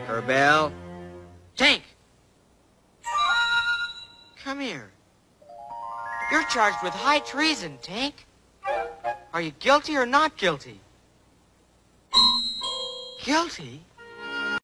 Corbell. Tank! Come here. You're charged with high treason, Tank. Are you guilty or not guilty? Guilty?